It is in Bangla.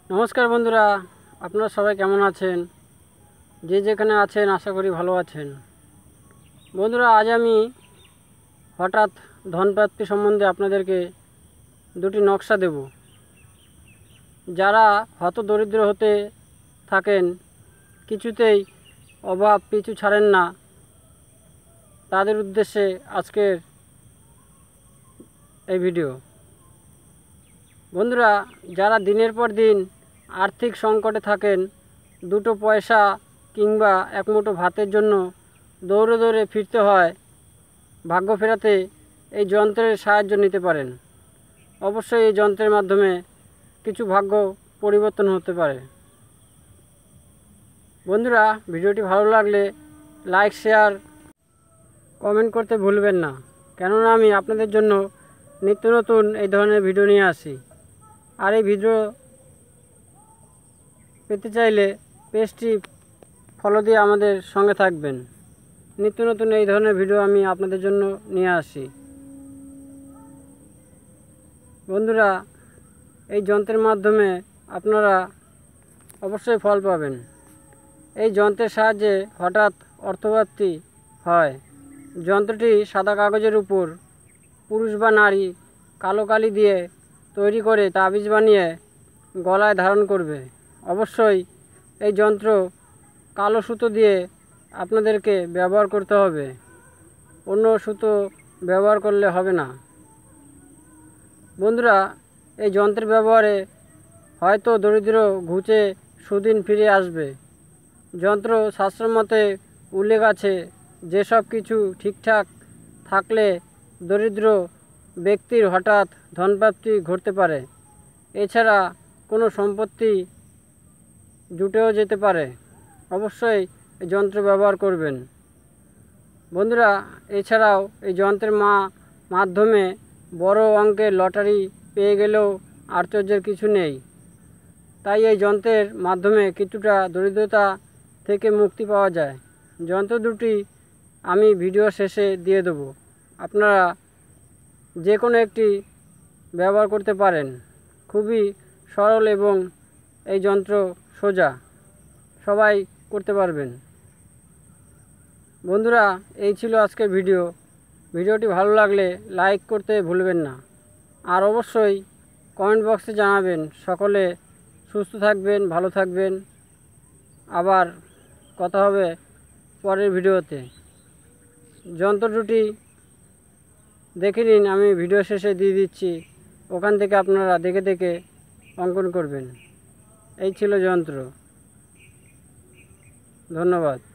নমস্কার বন্ধুরা, আপনারা সবাই কেমন আছেন? যে যেখানে আছেন আশা করি ভালো আছেন। বন্ধুরা, আজ আমি হঠাৎ ধনপ্রাপ্তি সম্বন্ধে আপনাদেরকে দুটি নকশা দেব। যারা হতদরিদ্র হতে থাকেন, কিছুতেই অভাব পিছু ছাড়েন না, তাদের উদ্দেশ্যে আজকের এই ভিডিও। বন্ধুরা, যারা দিনের পর দিন আর্থিক সংকটে থাকেন, দুটো পয়সা কিংবা এক মুঠো ভাতের জন্য দৌড়ে দৌড়ে ফিরতে হয়, ভাগ্য ফেরাতে এই যন্ত্রের সাহায্য নিতে পারেন। অবশ্যই এই যন্ত্রের মাধ্যমে কিছু ভাগ্য পরিবর্তন হতে পারে। বন্ধুরা, ভিডিওটি ভালো লাগলে লাইক, শেয়ার, কমেন্ট করতে ভুলবেন না, কেননা আমি আপনাদের জন্য নিত্য নতুন এই ধরনের ভিডিও নিয়ে আসি। আর এই ভিডিও পেতে চাইলে পেজটি ফলো দিয়ে আমাদের সঙ্গে থাকবেন। নিত্য নতুন এই ধরনের ভিডিও আমি আপনাদের জন্য নিয়ে আসি। বন্ধুরা, এই যন্ত্রের মাধ্যমে আপনারা অবশ্যই ফল পাবেন। এই যন্ত্রের সাহায্যে হঠাৎ অর্থপ্রাপ্তি হয়। যন্ত্রটি সাদা কাগজের উপর পুরুষ বা নারী কালো কালি দিয়ে তৈরি করে তাবিজ বানিয়ে গলায় ধারণ করবে। অবশ্যই এই যন্ত্র কালো সুতো দিয়ে আপনাদেরকে ব্যবহার করতে হবে, অন্য সুতো ব্যবহার করলে হবে না। বন্ধুরা, এই যন্ত্রের ব্যবহারে হয়তো দরিদ্র ঘুচে সুদিন ফিরে আসবে। যন্ত্র শাস্ত্র মতে উল্লেখ আছে, যেসব কিছু ঠিকঠাক থাকলে দরিদ্র ব্যক্তির হঠাৎ ধনপ্রাপ্তি ঘটতে পারে। এছাড়া কোনো সম্পত্তি জুটেও যেতে পারে। অবশ্যই এই যন্ত্র ব্যবহার করবেন। বন্ধুরা, এছাড়াও এই যন্ত্রের মাধ্যমে বড় অঙ্কের লটারি পেয়ে গেলেও আশ্চর্যের কিছু নেই। তাই এই যন্ত্রের মাধ্যমে কিছুটা দরিদ্রতা থেকে মুক্তি পাওয়া যায়। যন্ত্র দুটি আমি ভিডিও শেষে দিয়ে দেব, আপনারা যে কোনো একটি ব্যবহার করতে পারেন। খুবই সরল এবং এই যন্ত্র সোজা, সবাই করতে পারবেন। বন্ধুরা, এই ছিল আজকের ভিডিওটি ভালো লাগলে লাইক করতে ভুলবেন না। আর অবশ্যই কমেন্ট বক্সে জানাবেন। সকলে সুস্থ থাকবেন, ভালো থাকবেন। আবার কথা হবে পরের ভিডিওতে। যন্ত্র দুটি দেখে নিন, আমি ভিডিও শেষে দিয়ে দিচ্ছি, ওখান থেকে আপনারা দেখে দেখে অঙ্কন করবেন। এই ছিল যন্ত্র। ধন্যবাদ।